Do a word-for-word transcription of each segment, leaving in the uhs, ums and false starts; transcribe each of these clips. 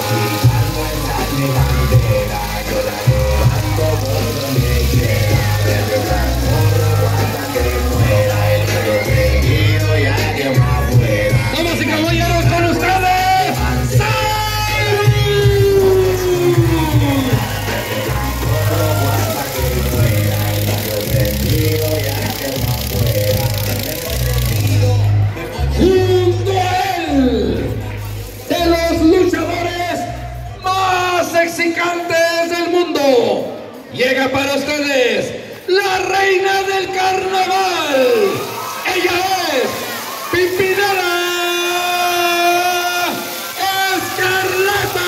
Llega para ustedes la reina del carnaval. Ella es Pimpinela Escarlata.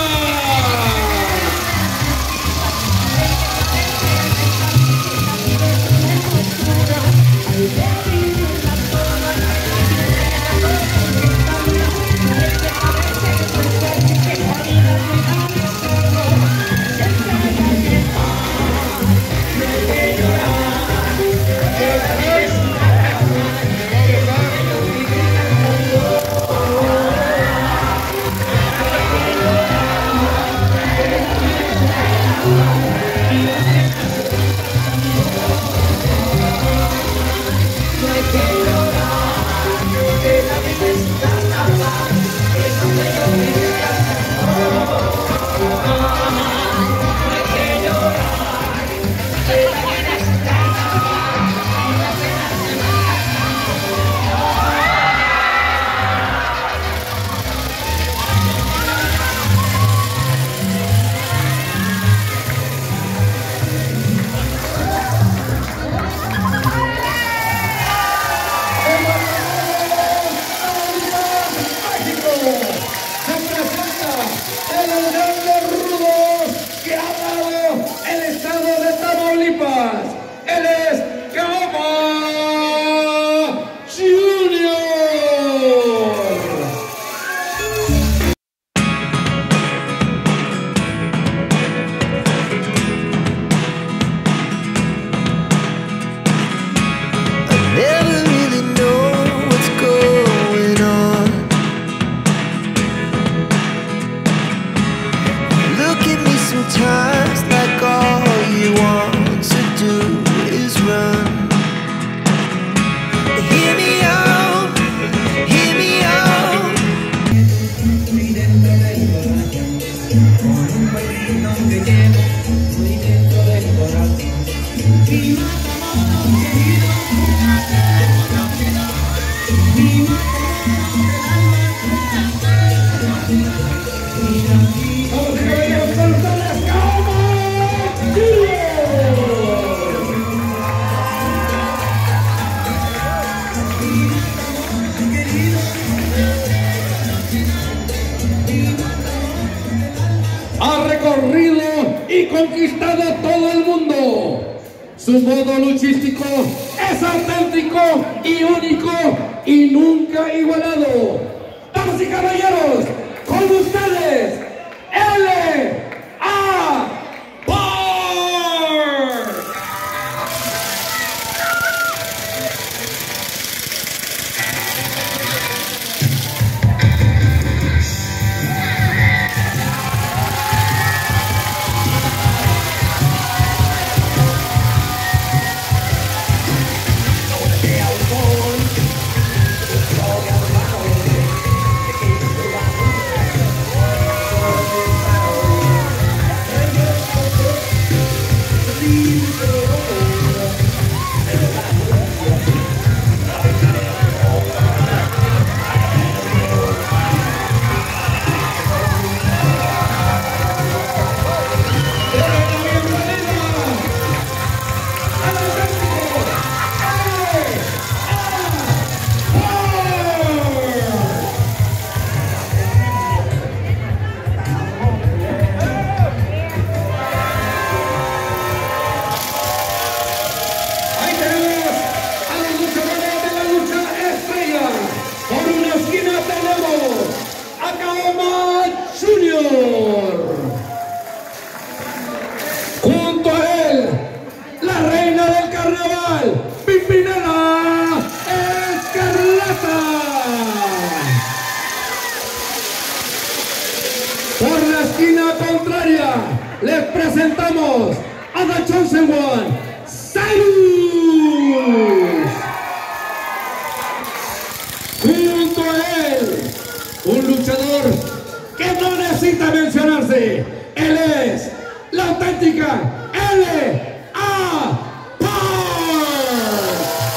Él es Cama Junior. I never really know what's going on. Look at me sometimes like all you want to do is run. Hear me out, hear me out. Muy dentro del corazón, con un bailino que llevo muy dentro del corazón. Mi matamor querido, mi matamor del alma. Vamos a ver con ustedes, Cama Junior. Ha recorrido y conquistado todo el mundo. Su modo luchístico es auténtico y único y nunca igualado. Damas y caballeros, con ustedes, L A Park. Voy, voy a esquina contraria, les presentamos a The Chosen One, Cyrus. Junto a él, un luchador que no necesita mencionarse. Él es la auténtica L A Park.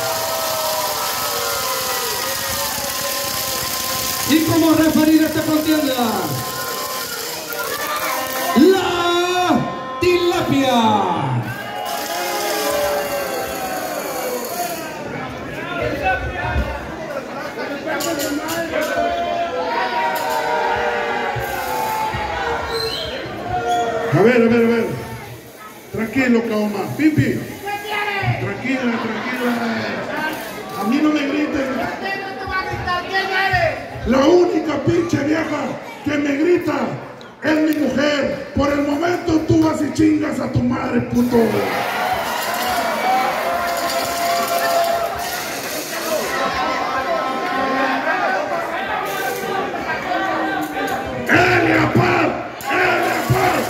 Y como referir a esta contienda, la tilapia. A ver, a ver, a ver. Tranquilo, Kaoma. Pipi. Tranquila, tranquila. A mí no me griten. La única pinche vieja que me grita es mi mujer. Por el momento tú vas y chingas a tu madre, puto. ¡Elia Park! ¡Elia Park!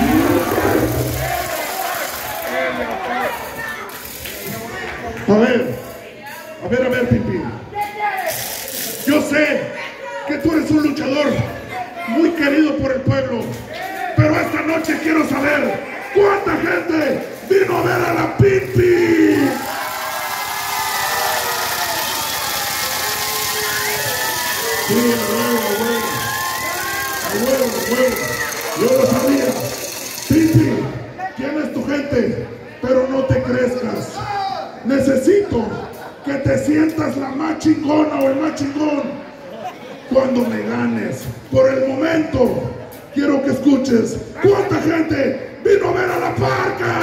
A ver, a ver, a ver, Pipi. Yo sé que tú eres un luchador muy querido por el pueblo, pero esta noche quiero saber cuánta gente vino a ver a la Pipi. Sí, a huevo, a huevo, a huevo, a huevo. Yo lo sabía. Pipi, ¿quién es tu gente? Pero no te crezcas. Necesito que te sientas la más chingona o el más chingón cuando me ganes. Por el momento, quiero que escuches cuánta gente vino a ver a la Parca.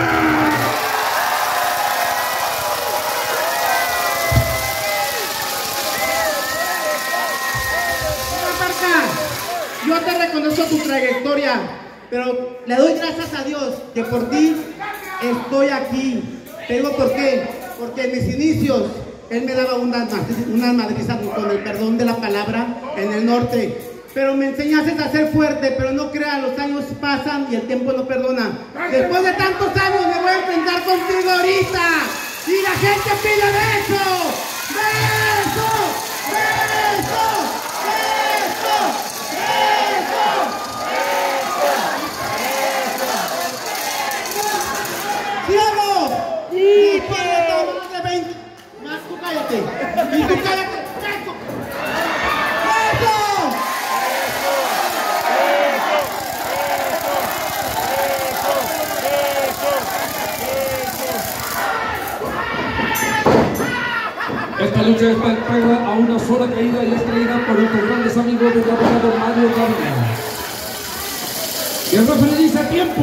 Yo te reconozco tu trayectoria, pero le doy gracias a Dios que por ti estoy aquí. Te digo por qué, porque en mis inicios Él me daba unas una madrizas, con el perdón de la palabra, en el norte. Pero me enseñaste a ser fuerte, pero no creas, los años pasan y el tiempo no perdona. Después de tantos años me voy a enfrentar contigo ahorita. Y la gente pide beso, beso, beso, beso, beso, beso. ¡Ciego! Y para tomar de veinte. Más tú cállate. Y tú cállate. ¡Beso! ¡Beso! Esta lucha está entrada a una sola caída y es traída por nuestros grandes amigos del abogado Mario García. Y el referee dice tiempo.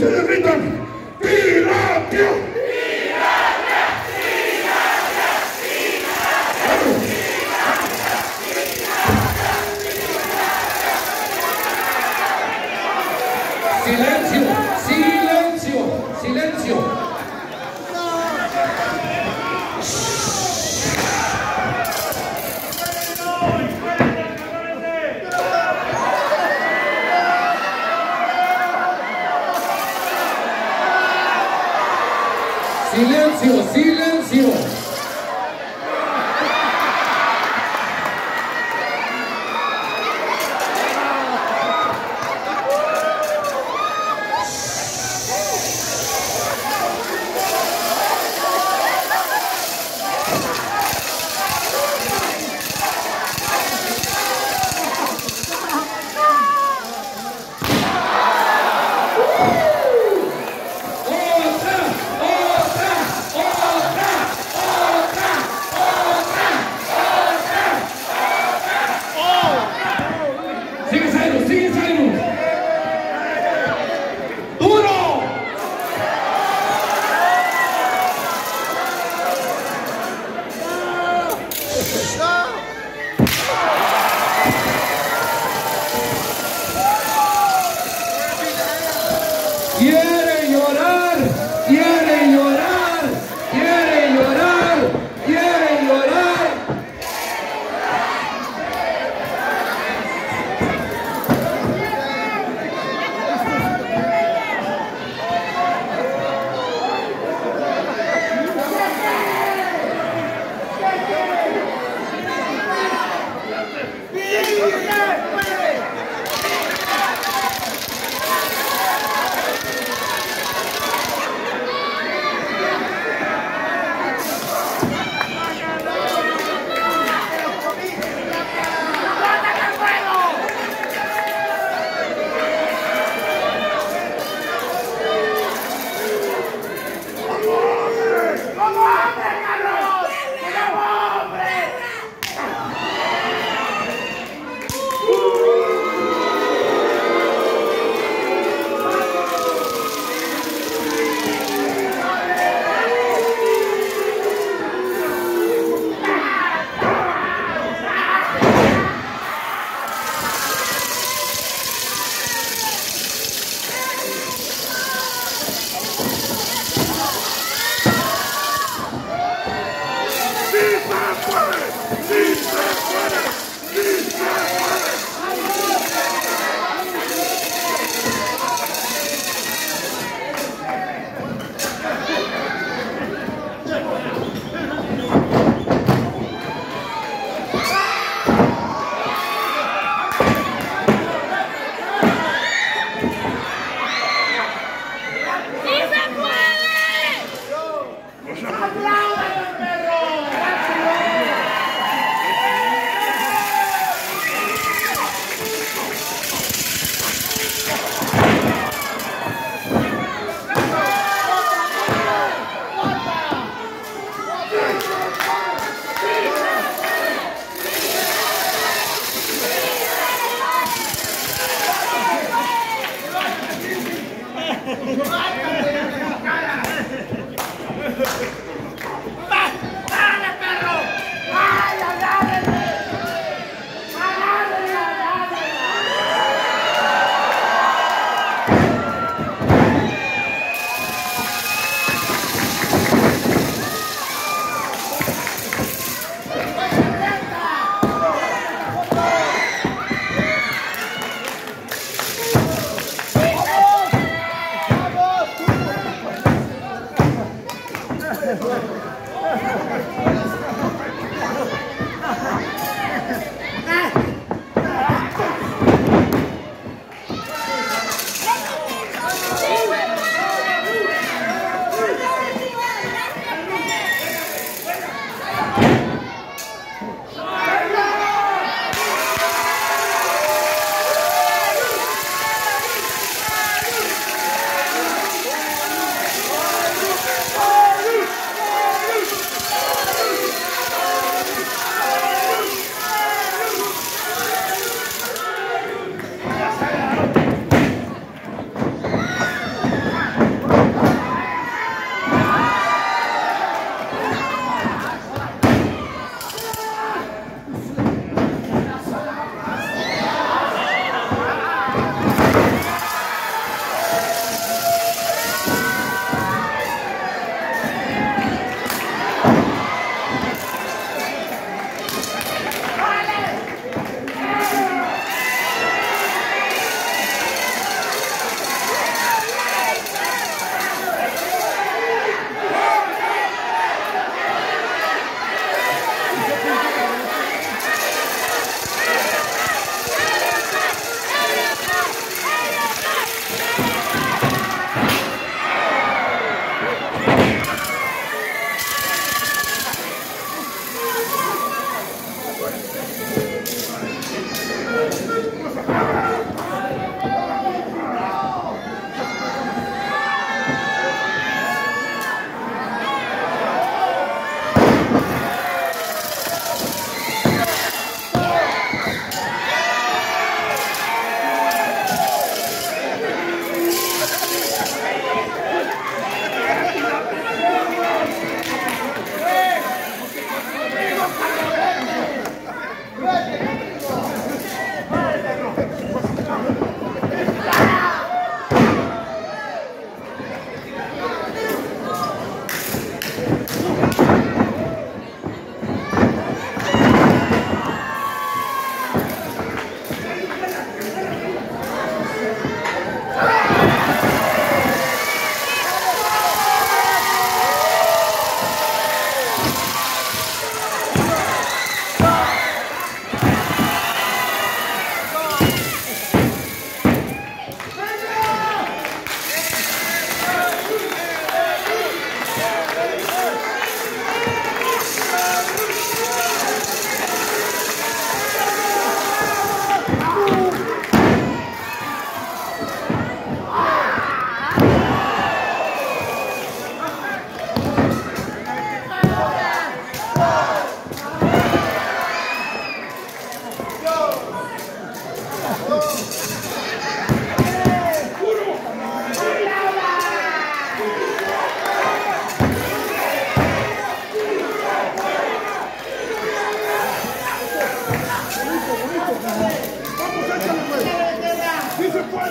ustedes gritan, ¡Tiratio! Silencio, silencio, silencio. Silencio, silencio. Quiere llorar, quiere llorar, quiere llorar, quiere llorar.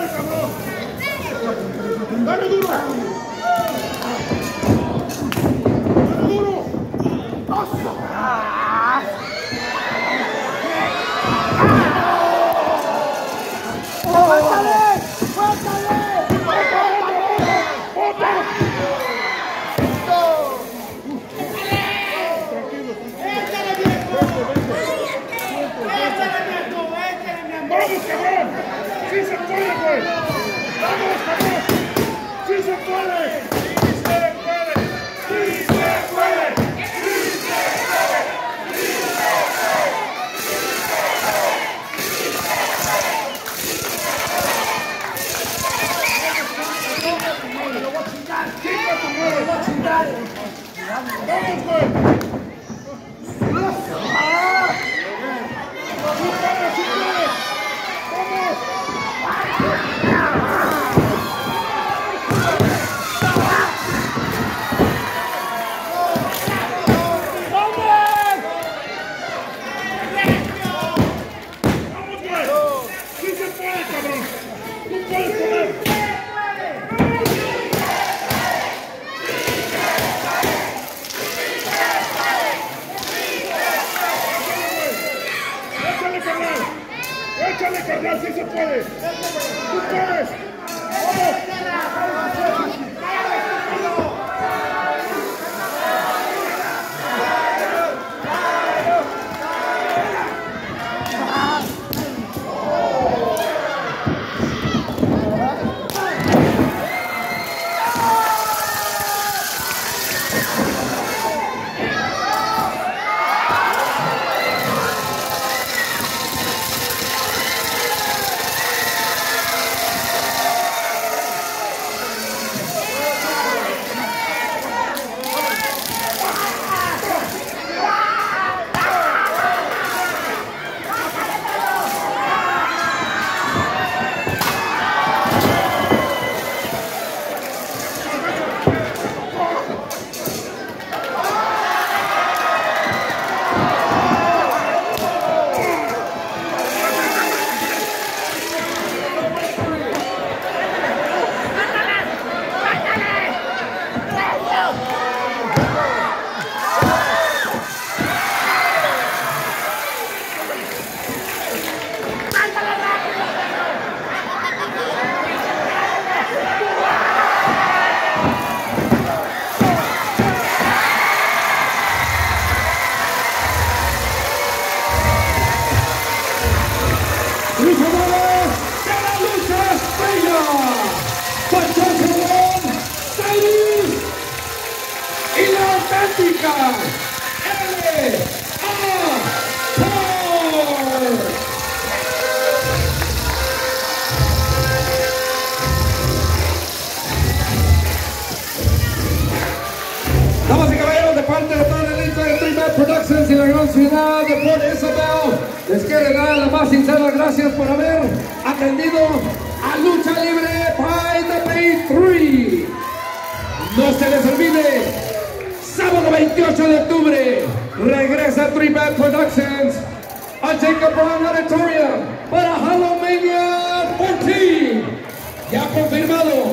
puede, cabrón! ¡Dale duro! ¡Dale duro! ¡Vamos, cabrón! ¡Sí se puede, güey! ¡Vamos, cabrón! ¡Sí se puede! ¡Sí se puede! ¡Sí se puede! ¡Sí se puede! ¡Sí se puede! ¡Lo voy a chingar! ¡Chinga tu madre! ¡Lo voy a chingar! ¡Vamos, güey! ¡Échale, carnal! ¡Sí se puede! ¡Tú puedes! ¡Vamos! Damas y caballeros, de parte de toda la lista de three man Productions y la gran ciudad de Port Isabel, les quiero dar las más sinceras gracias por haber atendido a Lucha Libre By the Bay tres. No se les olvide, sábado veintiocho de octubre, regresa three man Productions a Jacob Brown Auditorium para Halloween catorce. Ya confirmado.